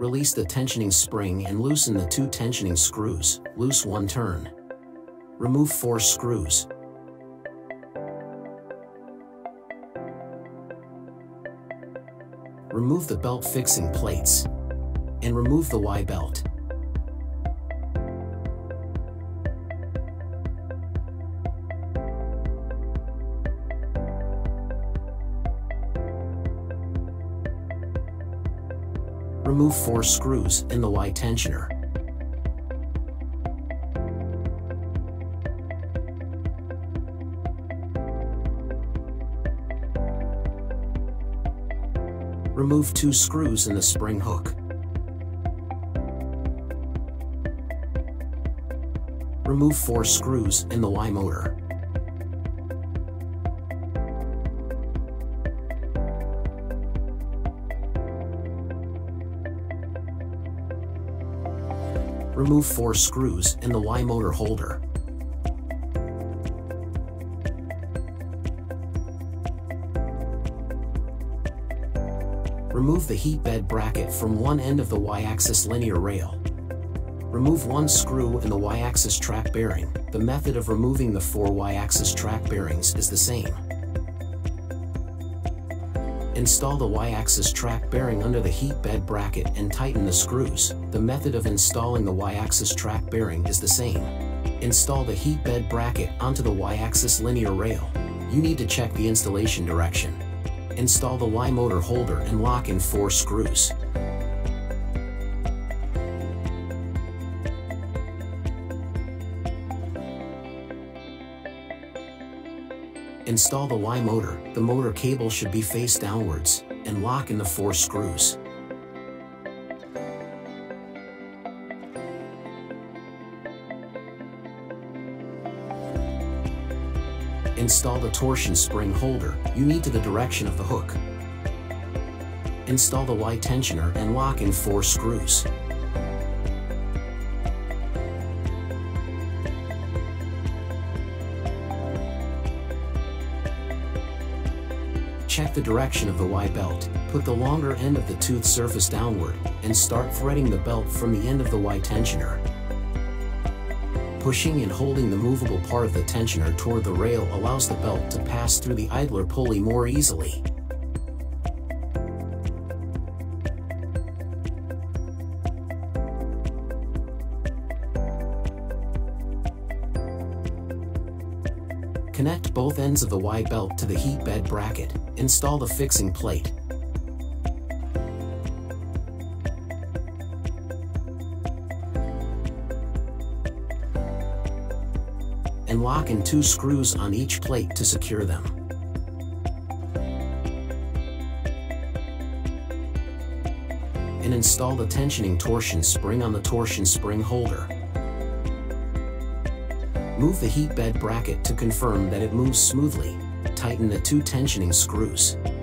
Release the tensioning spring and loosen the 2 tensioning screws, loose 1 turn. Remove 4 screws. Remove the belt fixing plates. And remove the Y belt. Remove 4 screws in the Y tensioner. Remove 2 screws in the spring hook. Remove 4 screws in the Y motor. Remove 4 screws in the Y motor holder. Remove the heat bed bracket from one end of the Y-axis linear rail. Remove 1 screw in the Y-axis track bearing. The method of removing the 4 Y-axis track bearings is the same. Install the Y-axis track bearing under the heat bed bracket and tighten the screws. The method of installing the Y-axis track bearing is the same. Install the heat bed bracket onto the Y-axis linear rail. You need to check the installation direction. Install the Y motor holder and lock in 4 screws. Install the Y motor. The motor cable should be face downwards, and lock in the 4 screws. Install the torsion spring holder. You need to the direction of the hook. Install the Y tensioner and lock in 4 screws. Check the direction of the Y belt. Put the longer end of the tooth surface downward, and start threading the belt from the end of the Y tensioner. Pushing and holding the movable part of the tensioner toward the rail allows the belt to pass through the idler pulley more easily. Connect both ends of the Y belt to the heat bed bracket. Install the fixing plate. And lock in 2 screws on each plate to secure them. And install the tensioning torsion spring on the torsion spring holder. Move the heat bed bracket to confirm that it moves smoothly. Tighten the 2 tensioning screws.